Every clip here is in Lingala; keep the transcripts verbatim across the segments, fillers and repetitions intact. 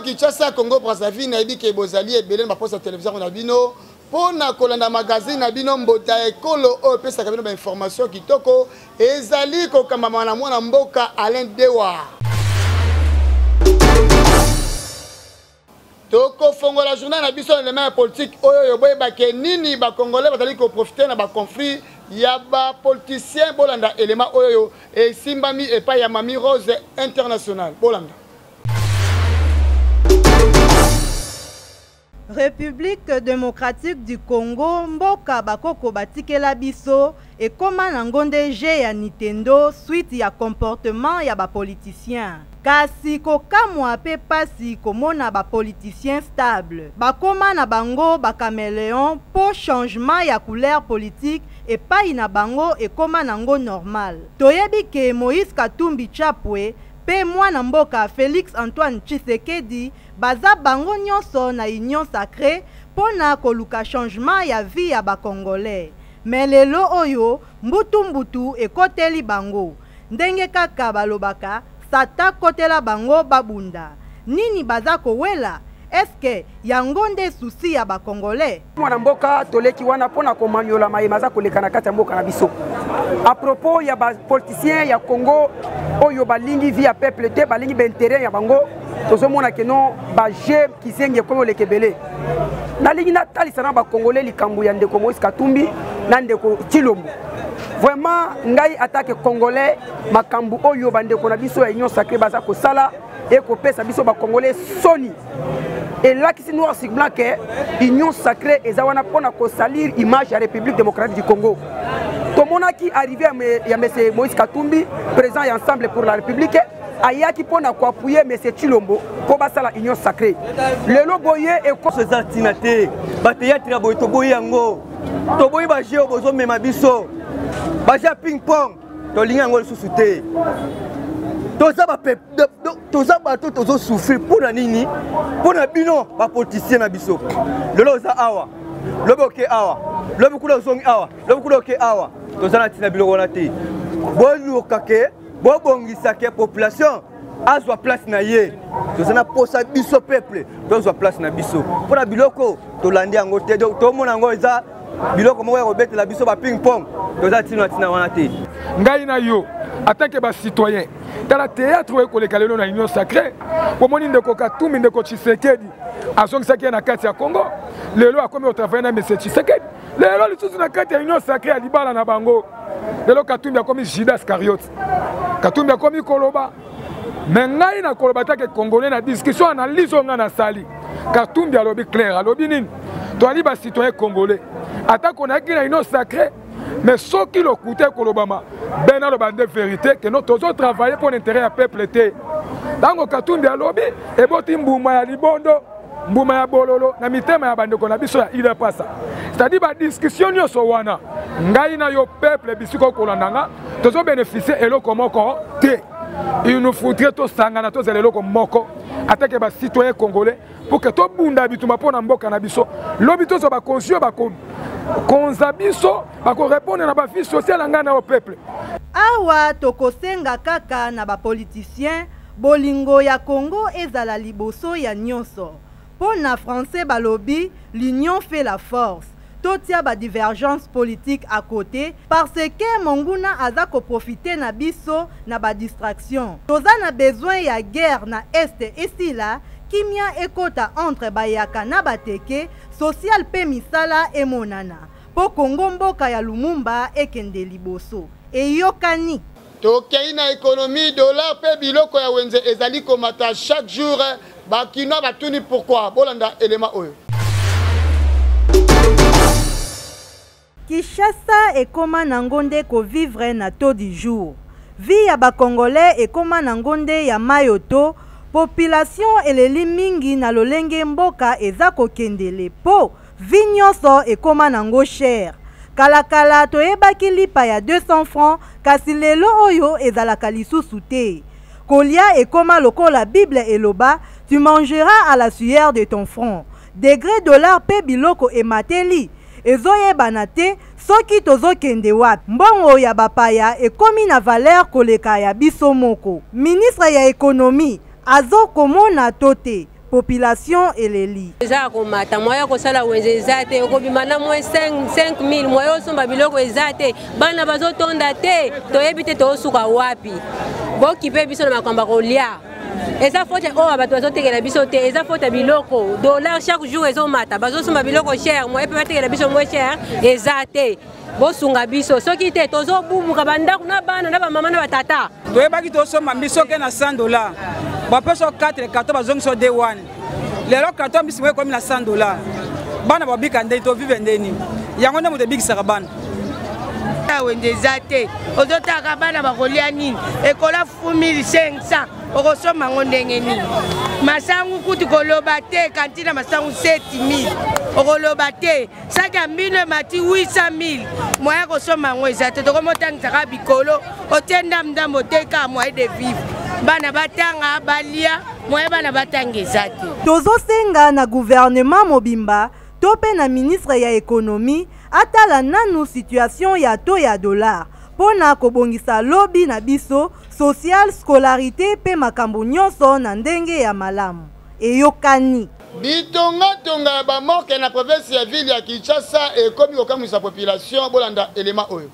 Kinshasa Congo Brazzaville na yebiki bozali ebele na poste télévision na bino pona kolanda magazine na bino mbota ekolo o pesa ka bino ba information kitoko ezali ko kamba mwana mwana mboka Alain Dewa toko fongo la journée na biso na main politique oyo yoboye ba ke nini ba congolais bazali ko profiter na ba conflit ya ba politicien bolanda élément oyo e simbami e pa ya Mami Rose International bolanda. République démocratique du Congo, mboka bakoko batikela biso et koma na ngonde je ya Nintendo suite ya comportement ya ba politicien. Kasi kokamwa pe pasi komona ba politicien stable. Bakoma na bango ba caméléon po changement ya couleur politique et pa ina bango et koma nango normal. Toyebi ke Moïse Katumbi Chapwe pe mwana mboka Félix Antoine Tshisekedi baza bango nyonso na union sacrée pona koluka changement ya vie ya ba Congolais. Mais lelo oyo mbutu mbutu ekoteli bango. Ndenge kaka balobaka sata kotela bango babunda. Nini baza kowela? Est-ce yango nde souci ya ba Congolais? Mwana mboka toleki wana pona komanyola mayema za koleka na kati ya mboka na biso. À propos ya ba politiciens ya Congo oyo balingi via peuple te balingi ba intérêt ya bango tozomona ke non ba je kisenge komo lekebele. Na lingi na talisa na ba Congolais likambu ya ndeko Moïse Katumbi na ndeko Tshilombo. Vraiment ngai attaque Congolais makambu oyo bandeko na biso ya union sacrée baza ko sala et ko pesa biso ba Congolais soni. Et là qui c'est noir sur blanc que union sacrée et zawana pona ko salir image ya République démocratique du Congo. Comme on a qui arrivé à M. Moïse Katumbi présent et ensemble pour la République ayaki pona ko appuyer M. Tshilombo pour basa la union sacrée. Le loboye et ko ces artinaté ba théâtre boy to boy yango to boy ba jeo bozo mema biso ba ja ping pong to linga ngol susute. Toza ba pep toza ba to tozo souffrir pour na nini pour na bino ba politicien na biso lelo za awa lobo ke awa lobo kula zongi awa lobo kula ke awa toza na tina biloko na te bo lokake bo bongisa ke population azwa place na ye toza na posa biso peuple toza place na biso pour na biloko to landi yango te to mona ngo eza biloko mo ya robete la biso ba ping pong toza tina tina wana te ngai na yo attaquer ba citoyen dans le théâtre où les Kalelo na union sacrée pour moni ndeko Katumbi ndeko Tshisekedi azongisa ki na kati ya Congo lelo akomi au travail na monsieur Tshisekedi lelo lisusu na kati ya union sacrée ya libala na bango lelo Katumbi akomi Judas Iscariot Katumbi akomi koloba mais ngai na koloba take congolais na discussion analyse nga na sali Katumbi alobi clair alobi nini to ali ba citoyen congolais attaque on a ki na union sacrée. Mais ce qui le coûtait Kolobama, ben dans le bande de vérité que nous tous travailler pour l'intérêt du peuple. Dans le Katumbi à lobby, et boti mbouma ya libondo, mbouma ya bololo, na mitema ya bande konabiso ya il est pas ça. C'est-à-dire la discussion yo so wana, ngai na yo peuple bisiko kolandanga, tous bénéficier et lo komoko te. Il nous faudrait tous sangana tous les loko moko, attaquer ba citoyen congolais pour que tout bunda bituma pona mboka na biso. Lobby tous ba conscient ba konzabiso bako répondre na ba vie sociale ngana au peuple. Awa tokosenga kaka na ba politicien bolingo ya Congo ezala liboso ya nyonso. Pona français balobi l'union fait la force. Totia ba divergence politique à côté parce que monguna aza ko profiter na biso na ba distraction. Toza na besoin ya guerre na est ici là. Kimia ekota entre bayaka na bateke social pe misala e monana po Congo mboka ya Lumumba ekende liboso e yokani tokei na économie dollar pe biloko ya wenze ezali komata chaque jour bakino batuni pourquoi bolanda élément oyo Kinshasa ekoma na ngonde ko vivre na taux du jour vie ya ba congolais ekoma na ngonde ya mayoto. Population eleli mingi na lolenge mboka eza kokendele po vinyoso ekoma nango cher. Kalakala toyebaki lipa ya deux cents francs kasi lelo oyo ezalaka lisusu te. Kolia ekoma lokola Bible eloba tu mangeras à la sueur de ton front. Degré dollar pe biloko emateli ezoyebana te soki tozokende wapi. Mbongo ya bapaya ekomi na valeur koleka ya biso moko. Ministre ya économie Azo komona tote population eleli. Eza komata moya kosala wenze ezate okobimana moins cinq mille moya osomba biloko ezate bana bazotonda te toyebi te tosuka wapi bokipe biso na makambo kolia. Eza faute o abato bazotekela biso te eza faute biloko dollar chaque jour ezomata bazosomba biloko cher moya pe batekela biso moins cher ezate bosunga biso soki te tozobubuka bandako na bana na bamama na batata toyebaki tosomba biso ke na cent dollars bapeso quatre carton bazongiso day one lelo carton bisingo ekomi na cent dollars bana babika ndeni tovive ndeni yango nde moto ebikisaka bana wenze eza te ozotaka bana bakolia nini ekola mille cinq cents okosomba ngo ndenge nini masangu kutu koloba te kantina masangu sept mille okoloba te saki ya mbino emati huit cent mille moya kosomba ngo eza te tokomotangisaka bikolo otie ndamndambo oteka moye de vivre bana batanga balia moye bana batanga eza te. Tozosenga na gouvernement mobimba to pe na ministre ya économie atala nanu situation ya to ya dollar pona kobongisa lobi na biso social scolarité pe makambo nyonso na ndenge ya malamu eyokani. Bitonga tonga ya bamorke na province ya ville ya Kinshasa ekomi kokamwisa population bolanda elema oyo.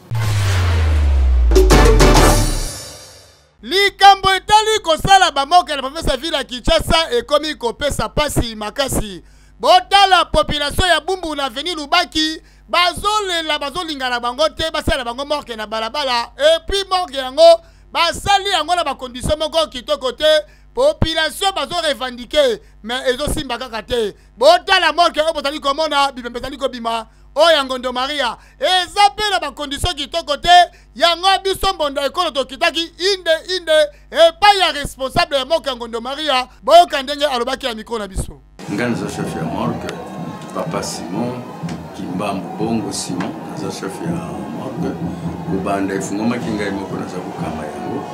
Likambo etali kosala bamorke na province ya ville ya Kinshasa ekomi kopesa pasi makasi. Botala population ya Bumbu na avenue Lubaki bazolela bazolingana bango te basala bango morke na balabala et puis morke yango basali yango na ba condition moko kitoko te population bazo revendiquer mais ezo simba kaka te botala morke o botali komona bibembe tali ko bima o yangondo Maria eza pe na ba condition kitoko te yango biso mbonda ekolo to kitaki inde inde et pas ya responsable ya morke yangondo Maria boyoka ndenge alobaki ya micro na biso nganza chef ya morgue Papa Simon Kimbambo Bongo Simon za chef ya morgue ubanda ifungoma kinga imoko na zabu kama yango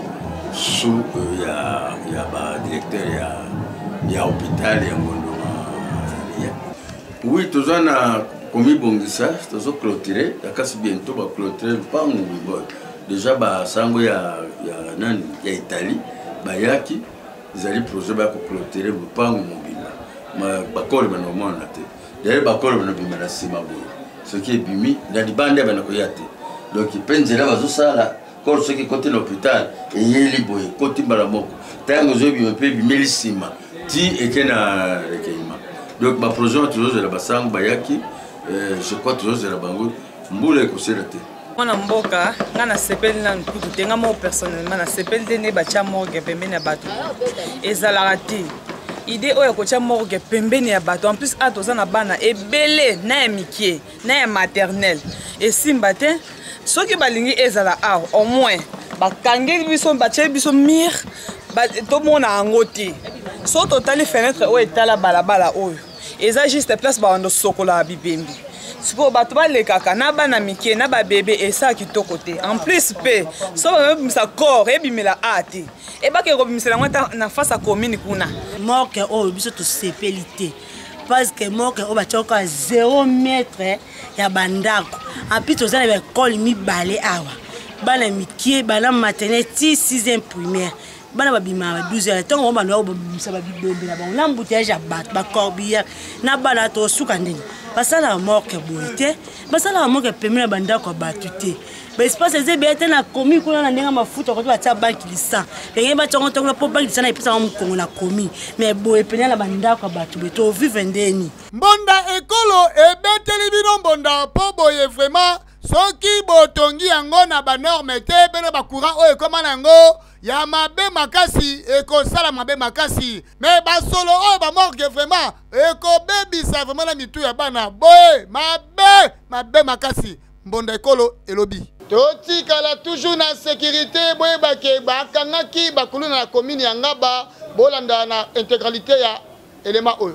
su uh, ya ya ba directeur ya ya hôpital ya Ngondo Maria. Oui tozana komi bongisa tozo clôturer yakasi bientôt ba clôturer pangu bibo déjà ba sango ya ya nani ya Italie bayaki zali projet ba ko clôturer pangu mobile ma bakole bana mona te derrière bakole bana bimana sima boye ce qui est bimi na libande bana ko yate donc penzela bazo sala ko ce qui côté l'hôpital et yeli boye côté balamoko tango zo bimi pe bimeli sima ti ekena rekeima donc ba projet toujours de la basango bayaki je crois toujours de la bango mbula ko serate mwana mboka ngana sepeli na nkutu tenga mo personnellement na sepeli dene bacha morgue pembeni ya bato ezala te idée oyo kocha morgue pembeni ya bato en plus atoza na bana ebele na ya mikie na ya maternelle et simba te soki balingi ezala a au moins bakangi biso bache biso mir ba to mona yango te so totali fenêtre oyo etala balabala oyo eza juste place ba ndo sokola bibembi siko bato balekaka na bana mikie na ba bébé esa kitoko te en plus pe so ba sa corps ebimela ati et ba ke kobimisela ngata na face à commune kuna morgue oyo biso to sepelité parce que morgue oyo bachoka zéro mètre ya bandako api tozana ba école mi balé awa bana mikie bana maternelle sixième primaire bana babima douze heures tango bana oyo babimisa babibembe na bango l'embouteillage ya bato ba corbière na bana to suka ndeni basala morgue boite basala morgue pembeni ya bandako bato te ba espace ezebete na komi kuna na ndenga mafuta ko batia banki lisa penge ba tongo tongo po banki lisa na ipesa mo kongo na komi mais boye pembeni ya bandako bato beto vivre ndeni mbonda ekolo ebeteli bino mbonda po boye vraiment soki botongi yango na ba norme te beno ba courant oyo ekoma na yango ya mabe makasi ekosala mabe makasi mais basolo oyo ba morgue vraiment ekobebisa vraiment na mitu ya bana boye mabe mabe makasi mbonda ekolo elobi totikala toujours na sécurité boye bake bakangaki bakulu na commune ya Ngaba bolanda na intégralité ya élément oyo.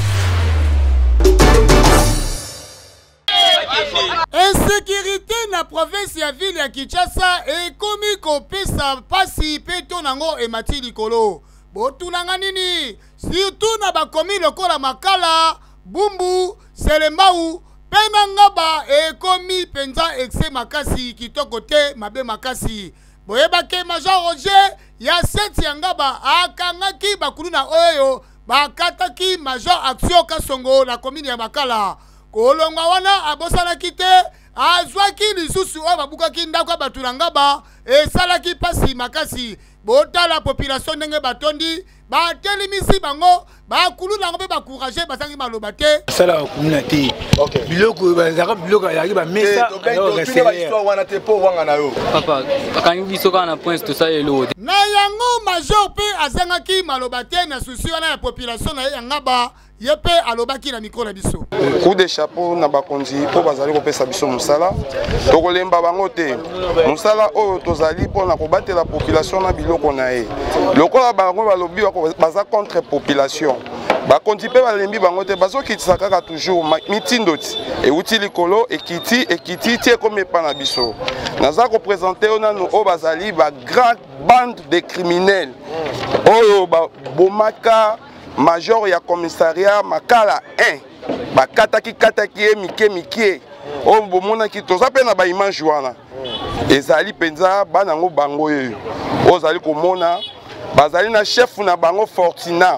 Insécurité na province ya ville ya Kinshasa ekomi kopesa pasi peto nango emati likolo botunanga nini surtout na bakomi lokola Makala Bumbu Selembau pena Ngaba ekomi penza exe makasi kitoko te mabe makasi boyeba ke Major Roger ya seti ya Ngaba akangaki bakulu na oyo bakataki major action Kasongo na commune ya Makala kolonga wana abosalaki te azwaki lisusu oyo babukaki ndako bato na Ngaba esalaki pasi makasi botala population ndenge batondi batelemisi bango bakulu nango mpe bakourage basangi maloba te sala bakumuna te biloko bazaka biloko ayaki bamesa wana te mpo wanga na yo papa bakangi biso kaka na point tosala eloko te na yango major mpe azangaki maloba te na susi wana ya population na ye ya Ngaba ye mpe alobaki na mikro na biso coup de chapeau na bakonzi mpo bazali kopesa biso mosala tokolemba bango te mosala oyo tozali mpona kobatela population na biloko na ye lokola bango balobi baza contre population bakonzi mpe balembi bango te bazokitisa kaka toujours mitindo ti euti likolo ekiti ekiti ti ekomi epa na biso naza kopresente oyo nanu oyo bazali bagrande bande de criminels oyo babomaka major ya commissariat Makala un bakataki kataki ye mike mike oyo bomonaki toza mpe na baimage wana ezali mpenza bana yango bango oyo ozali komona bazali na chef na bango Fortina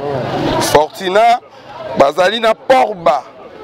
Fortina bazali na Porba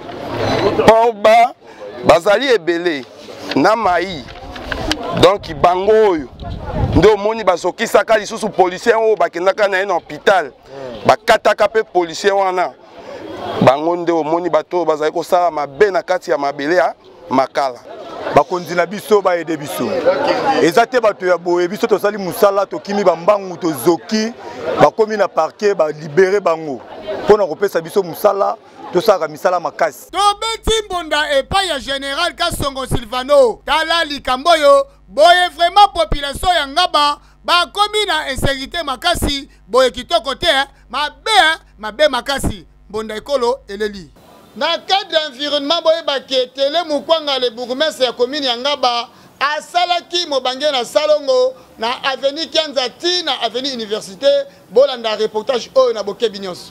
Porba bazali ebele na Mai donc bango oyo nde omoni bazokisaka lisusu policier oyo bakendaka na ye na hôpital bakataka pe policier wana bango nde omoni bato bazali kosala mabe na kati ya mabele ya Makala bakonzi na biso baede biso eza te bato ya boye biso tosali musala tokimi bambangu tozoki bakomi na parquet balibere bango mpona kopesa biso musala tosalaka misala makasi tobeti mbonda epai ya général Kasongo Silvano tala likambo oyo boye vraiment population ya Ngaba bakomi na insécurité makasi boye kitoko te mabe mabe makasi mbonda ekolo eleli na cadre environnement boye baketele Mukwanga le bourgmestre ya commune ya Ngaba asalaki mobange na salongo na avenue Kianza ti na avenue université bolanda reportage oyo na bokebi nyonso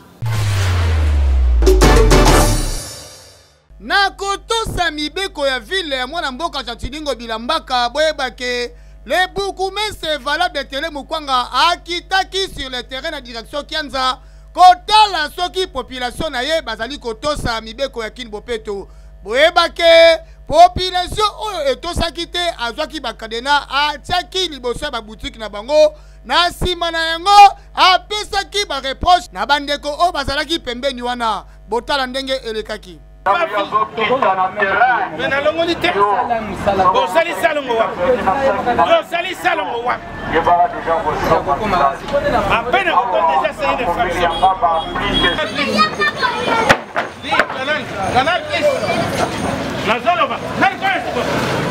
na kotosa mibeko ya ville ya mwana mboka Chatilingo Bilambaka boyebake le bourgmestre valable tele Mukwanga akitaki sur le terrain na direction Kianza kotala soki population na ye bazali kotosa mibeko ya Kin Bopeto boyebake population oyo etosaki te azwaki bakadena atiaki liboso ya baboutique na bango na nsima na yango apesaki bareproche na bandeko oyo bazalaki pembeni wana botala ndenge elekaki Mena longoli te. Bon sali salongo wa. Bon sali salongo wa. À peine on déjà c'est une fraction. Canal plus. La zone va. Nal quoi?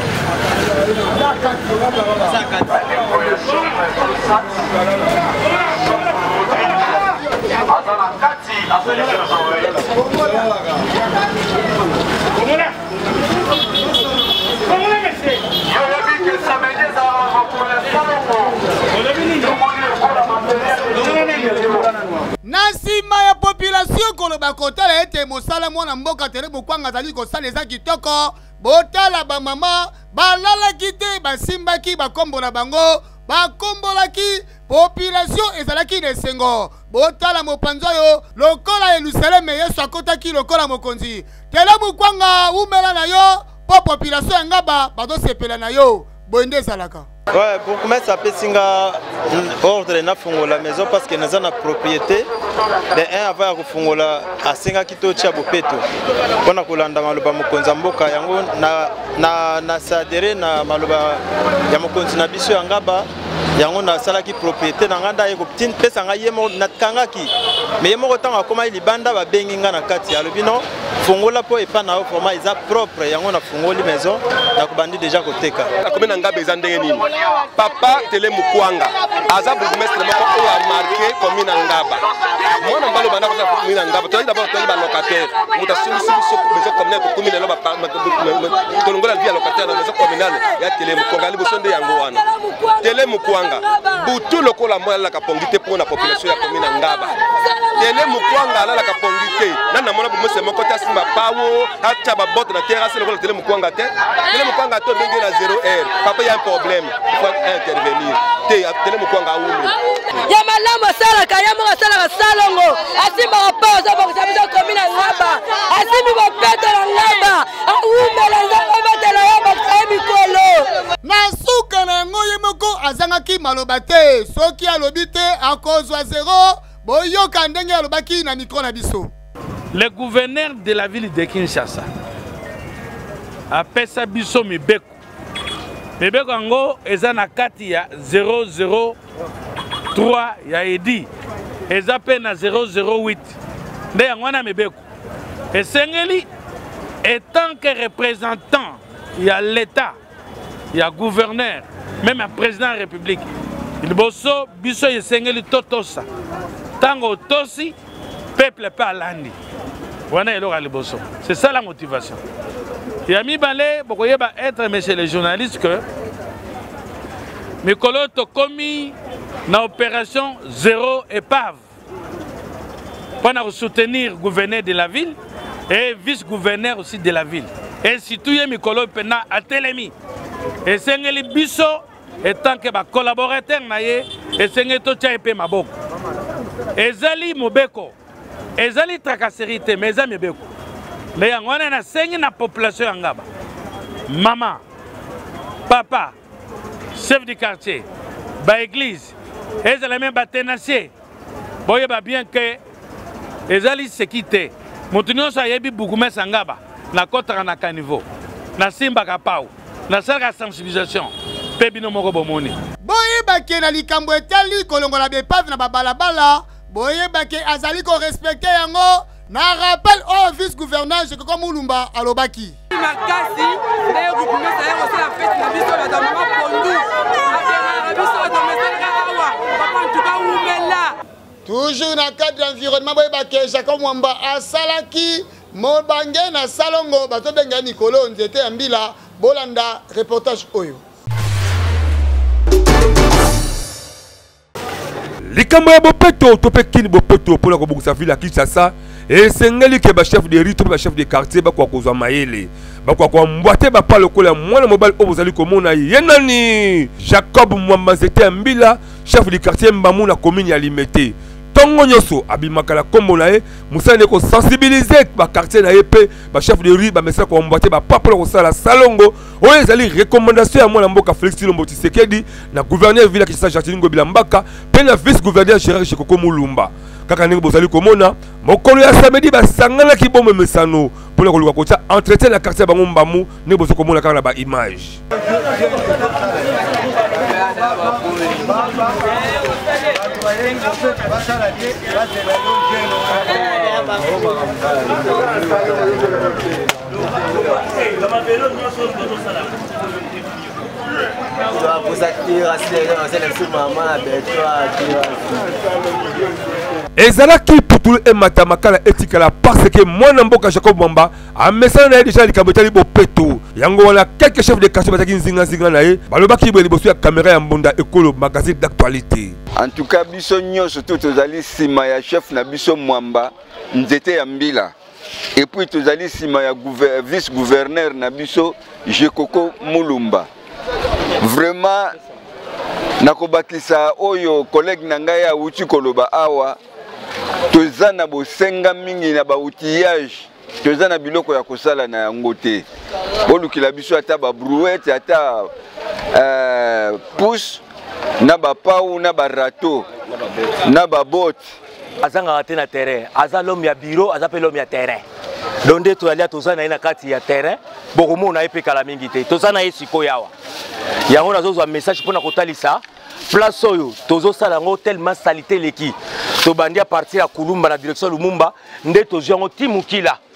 na nsima ya population koloba kotala ete mosala mwana mboka tere Mukwanga azali kosala eza kitoko botala bamama balalaki te basimbaki bakombo na bango bakombolaki population ezalaki na esengo botala mopanzi oyo lokola Yerusaleme Yesu akotaki lokola mokonzi tere Mukwanga umela na yo po population ya Ngaba bazosepela na yo boye nde ezalaka. Ouais, pour commencer à pesinga ordre na fungola maison parce que nous avons la propriété de un avant à fungola à singa kito cha bopeto pona kolanda maloba mokonza mboka yango na na na sadere na maloba ya mokonzi na biso ya Ngaba yango na sala ki propriété na nganda yeko tin pesa nga yemo na kangaki mais yemo kotanga akoma libanda ba bengi nga na kati alobi non fungola po epa na format isa propre yango na fungoli maison na kubandi déjà koteka na komena Ngaba ezandenge nini papa tele Mukwanga aza bourgmestre moko oyo a marqué commune Ngaba mwana mbalo bana ko commune Ngaba to d'abord to ba locataire locataire moto asungisi biso maison communale tokómi lelo tolongola vie ya locataire na maison communale ya tele mokwanga liboso nde yango wana tele mokwanga butu lokola moya alalaka pongi te mpona population ya commune ya Ngaba tele mokwanga alalaka pongi te nani namona bomose moko te asimba pawo atya babote na terrasse lokola tele mokwanga te tele mokwanga to ndenge na zéro heure papa ya un problème il faut intervenir te tele mokwanga aumre ya malamu asalaka ya moko asalaka salongo asimbaka pa ozobokisa biso commune ya Ngaba asimbi bopeto na Ngaba aumela nzango betela ya bakaye mikolo na suka na yango ye moko azangaki maloba te soki alobi te akozwa zéro boyoka ndenge alobaki na micro na biso. Le gouverneur de la ville de Kinshasa apesa biso mibeko mibeko yango eza na kati ya zéro zéro trois ya edi eza pe na zéro zéro huit nde yango wana mibeko esengeli etant que représentant ya l'état ya gouverneur même un président de la république liboso biso esengeli totosa tango tosi peuple pe alandi wana eloko ya liboso. C'est ça la motivation. Yami Balé, bokoyeba être monsieur les journalistes que mikolo to komi na opération zéro épave pour soutenir le gouverneur de la ville et vice-gouverneur aussi de la ville. Et surtout yé mikolo pena à Telemi. Et sengeli biso étant que ba collaborateur na ye et sengeli to tia pe maboko. Ezali mobeko. Ezali tracasserie te mais ezali mobeko. Mais yango wana na sengi na population ya Ngaba. Maman, papa, chef du quartier, ba église, ezali même ba tenancier. Boye ba bien que ezali sécurité. Moto nyonso ayebi bougumese ya Ngaba na kotaka na kaniveau. Na simba ka pau. Na sala sensibilisation. Pe bino moko bomoni. Boye ba ke na likambo etali kolongola bepave na babalabala. Boye ba ke azali ko respecter yango. Na rappel au vice-gouverneur je comme Mulumba alobaki. Makasi leo kukumesa yako sala fete na biso ba mama pondu. Na biso ba domestika awa papa ntuka umela. Toujours na cadre d'environnement boye ba ke Jacob Mwamba asalaki mobange na salongo bato benga Nikolo nzete ya mbila bolanda reportage oyo. Likambo ya bopeto tope kini bopeto pona ko bokisa ville ya Kinshasa et sengeli ke ba chef de rite ba chef de quartier ba kwa kozwa mayele ba kwa kwa mbwate ba pa lokola mwana mobile o bozali komona yenani Jacob Mwamba zete mbila chef de quartier Mbamu na commune ya Limete tongo nyoso abimakala kombo na ye musane ko sensibiliser ba quartier na ye pe ba chef de rue ba message ko mbwate ba papa ko sala salongo o ezali recommandation ya mwana mboka Félix Tshilombo Tshisekedi na gouverneur ville Kinshasa Jacqueline Ngobila Mbaka pe na vice gouverneur Gérard Chekoko Mulumba kaka ndenge bozali komona mokolo ya samedi basangana ki bombe mesano pour ko luka kotia entretien na quartier bango Mbamu ne bozo komona kaka na ba image. ezalaki putulu ematamakala etikala parce que mwana mboka Jacob Mwamba amesana na ye déjà likambo etali bopeto yango wana quelques chefs de quartier bataki nzinga-nzinga na ye balobaki boye liboso ya caméra ya mbonda ekolo magazine d'actualité. En tout cas biso nyonso to tozali nsima ya chef na biso Mwamba nzete ya mbila et puis tozali nsima ya vice gouverneur na biso Jekoko Mulumba. Vraiment nakobakisa oyo collègue na ngai ya uti koloba awa toza na bosenga mingi na ba outillage toza na biloko ya kosala na yango te bolukila biso ata ba brouette ata euh pousse na ba pau na ba râteau na ba botte azanga raté na terrain aza l'homme ya bureau aza pe l'homme ya terrain donde to alia toza na ina kati ya terrain bokomo na epe kala mingi te toza na esiko yawa yango nazozwa message pona kotalisa place oyo tozo sala ngo tellement salité leki to bandi à partir ya Kulumba na direction Lumumba nde tozo ngo timukila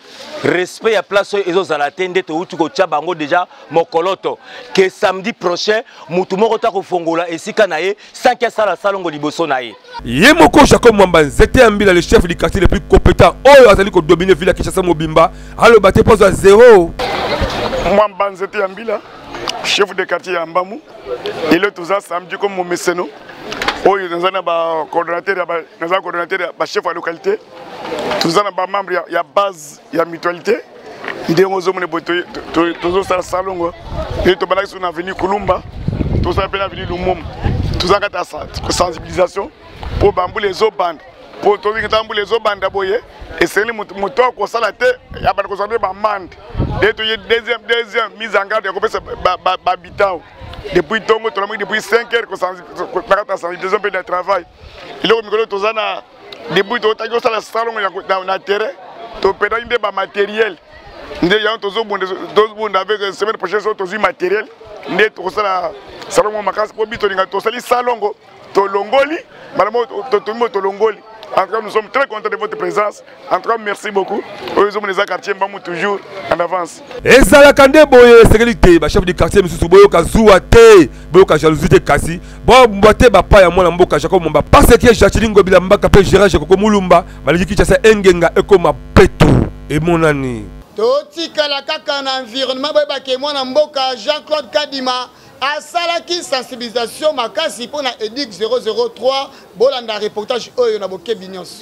respect ya place oyo ezozala te nde touti kotia bango déjà mokoloto ke samedi prochain mutu moko ta kofongola esika na ye sans que sala salongo liboso na ye ye moko Jacob Mwamba Nzete ya Mbila le chef du quartier le plus compétent oyo azali ko dominer ville ya Kinshasa Mobimba aloba te pose à zéro. Mwamba Nzete ya Mbila chef de quartier ya Mbamu ile tuza samedi comme mon mécène oyo nazana ba coordinateur ya ba nazana coordinateur ya ba chef de localité tuzana ba membre ya, ya base ya mutualité ndengo zo mone boto tozo sala salongo et to balaki sur avenue Kulumba to sa pe avenue Lumum tuzaka ta sensibilisation pour bambu les band pour to vika tambu les band boye et c'est le moto ko sala te ya ba ko sala ba mande de to deuxième deuxième mise en garde ko pesa ba habitant depuis tongo to depuis cinq heures ko sensibilisation pe de travail il est au tozana depuis to ta ko sala salongo ya na terrain to peda inde ba matériel ndé ya tozo bonde tozo bonde avec semaine prochaine so tozo matériel ndé to sala salongo makasi po bito linga to sali salongo to longoli malamo to to to longoli. En tout cas, nous sommes très contents de votre présence. En tout cas, merci beaucoup. Nous sommes les quartiers Mbamou toujours en avance. Et ça la kande boye sécurité, ba chef du quartier monsieur Boyo Kazuwa te, Boyo ka jalousie te kasi. Bon mbote ba pa ya mwana mboka Jacob Mwamba. Parce que Jacqueline Ngobila Mbaka pe Gérard Jekoko Mulumba, baliki Kinshasa engenga ekoma peto et mon ani. Totika la kaka na environnement boyeba ke mwana mboka Jean-Claude Kadima a salaki sensibilisation makasi pour na édic zéro zéro trois bolanda reportage oyo na bokebi nyonso.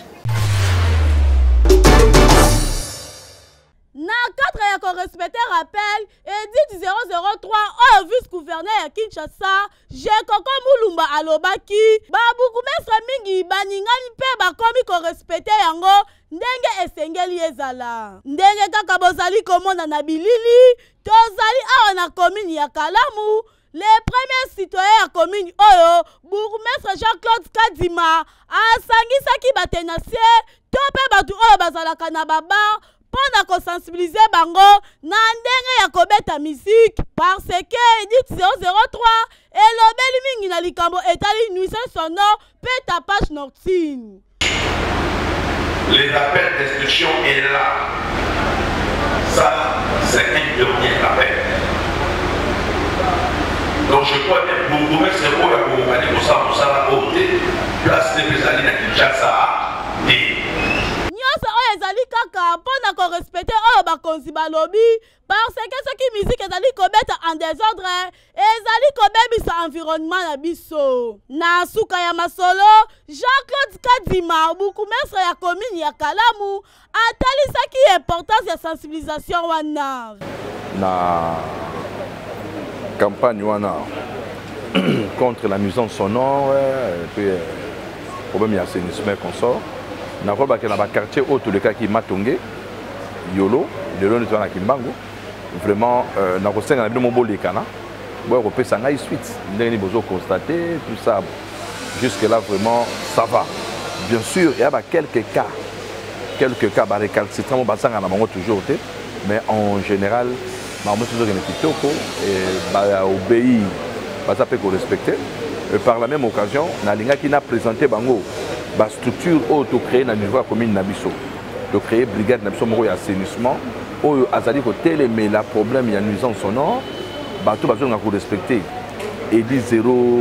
Na quatre ya ko respecter rappel édic zéro zéro trois au vice-gouverneur ya Kinshasa Jekoko Mulumba alobaki babuku mestre mingi baningani pe bakomi ko respecter yango ndenge esengeli ezala ndenge kaka bozali komona na bilili tozali awa na commune ya Kalamu. Les premiers citoyens à commune oyo, bourgmestre Jean-Claude Kadima, asangisaki batenacier, tope batu oyo bazalaka na baba, pona ko sensibiliser bango na ndenge ya kobeta musique parce que édic zéro zéro trois elobeli mingi na likambo etali nuisance sonore pe tapage nocturne. Les appels d'instruction est là. Ça, c'est un dernier appel. Donc je crois que beaucoup de ces mots pour aller au centre de la côté, place des Bézali à Kinshasa. Nyonso oyo ezali kaka mpona ko respecter oyo bakonzi balobi parce que soki musique ezali kobeta en désordre ezali kobebisa environnement na biso. Na suka ya masolo Jean-Claude Kadima bourgmestre ya commune ya Kalamu atalisaki importance ya sensibilisation wana. Na campagne wana contre la nuisance sonore et puis euh, problème d'assainissement consort. Na ko ba na ba quartier au tous les cas qui Matongé Yolo de l'on est na Kimbangu vraiment euh, na ko senga na bino mobole kana bo ko pesa ngai suite ndenge bozo constater tout ça jusque là vraiment ça va. Bien sûr il y a ba quelques cas quelques cas ba récalcitrants ba sanga na bango toujours té mais en général Marmot toujours une kitoko et bah obéi, bah ça peut qu'on respecter. Et par la même occasion, Nalinga qui n'a présenté bango, bah structure auto créée dans niveau commune Nabiso, de créer brigade Nabiso Moro et assainissement, où Azali côté les mais la problème il y a nuisance sonore, bah tout besoin qu'on respecter. Et dit zéro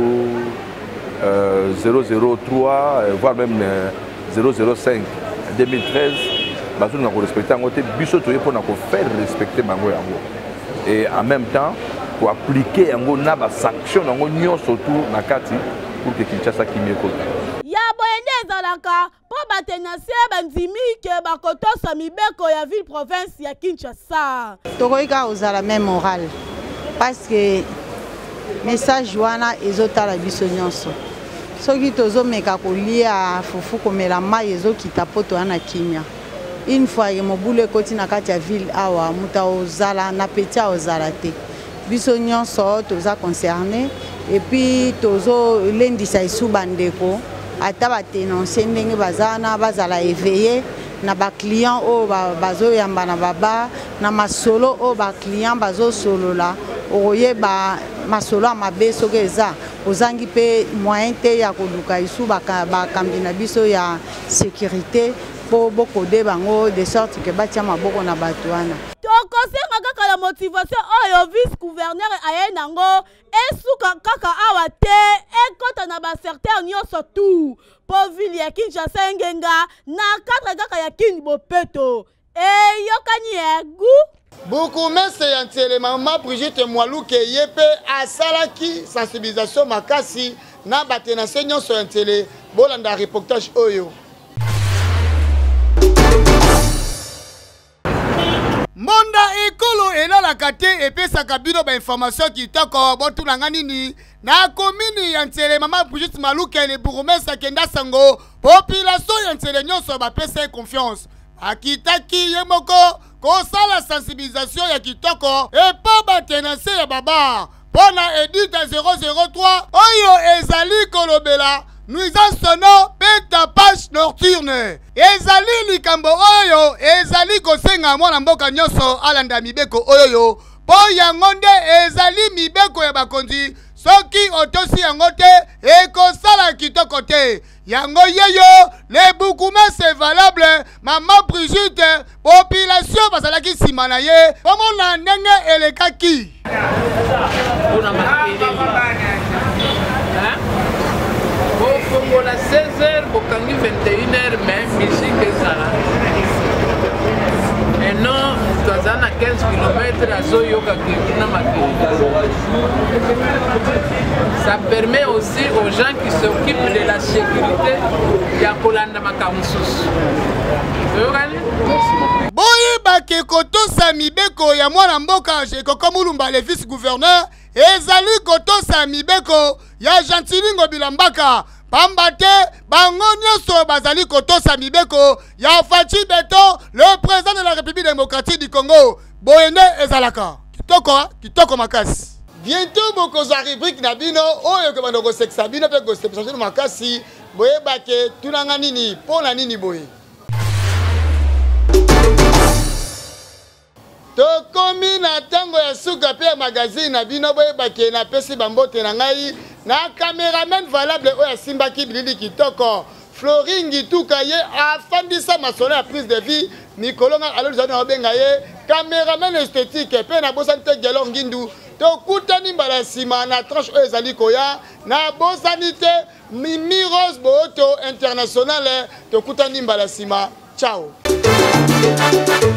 zéro trois voire même zéro zéro cinq deux mille treize, bah tout qu'on respecter en côté biso tout pour nous faire respecter bango yango. Et en même temps pour appliquer yango na ba sanction yango nyo surtout na kati pour que Kinshasa kimeko ya boyende ezalaka po batenacier bandimi ke bakotosa mibeko ya ville province ya Kinshasa tokoika ozala même moral parce que message wana ezotala biso nyonso soki tozomeka kolia fufu komela mai ezokita poto wana kimia. Une fois que mobule ekoti na kati ya ville awa muta ozala na petit ozala te biso nyonso toza concerné et puis tozo lendisa isu bandeko ata batenonse ndenge bazana bazala éveillé na ba client o bazo yamba na baba na masolo o ba client bazo solola oye ba masolo amabe soki eza ozangi pe moyen te ya koluka isu ba kambi na biso ya sécurité po bokode bango de sorte que batia maboko na bato wana. tokosenga kaka la motivation oyo vice gouverneur aye nango esuka kaka awa te ekota na basecteur nyonso tu po ville ya Kinshasa engenga na katra kaka ya Kini Bopeto eyokani egu Bukumese ya Ntiele mama Brigitte Mwaluke yepe asalaki sensibilisation makasi na batenase nyonso ya Ntiele bolanda reportage oyo. Monda ekolo elalaka te epesaka bino ba information kitoko botulanga nini na komini ya Ntiele mama Brigitte Mwaluke le burumesa kenda sango population ya Ntiele nyonso bapesa confiance akitaki yemoko kosala sensibilisation ya kitoko epa batenase ya baba pona edita zéro zéro trois oyo ezali kolobela nuisance sonore pe tapage nocturne ezali likambo oyo ezali kosenga mwana mboka nyonso alanda mibeko oyo po yango nde ezali mibeko ya bakonzi soki otosi yango te ekosala kitoko te yango yeyo le bukumese valable mama Brigitte population bazalaki nsima na ye pomona ndenge elekaki bofongola seize heures bokangi vingt et une heures mais musique ezala et non toza na quinze kilomètres azoyoka kuna makili. Ça permet aussi aux gens qui s'occupent de la sécurité ya kolanda makambo mosusu. boyeba ke kotosa mibeko ya mwana mboka Jekoko Mulumba le vice gouverneur ezali kotosa mibeko ya Gentilingo Bilambaka pamba te bango nyonso bazali kotosa mibeko ya Fachi Beton le président de la République démocratique du Congo boyende ezalaka kitoko kitoko makasi. Bientôt bokozwa rubrique na bino oyo ke bando kosekisa bino pe kosepesa makasi boyeba ke tunanga nini pona nini boye. Tokomi na tango ya suka pe magazine na bino boyeba ke na pesi bambote na ngai na cameraman valable oyo simbaki bilili kitoko Floringi tuka ye afandisa masolo ya prise de vie Nikolonga alors zana obenga ye cameraman esthétique pe na bosante gelo ngindu tokutani mbala sima na tranche oyo ezali koya na bosanite Mimi Rose Boto international tokutani mbala sima ciao.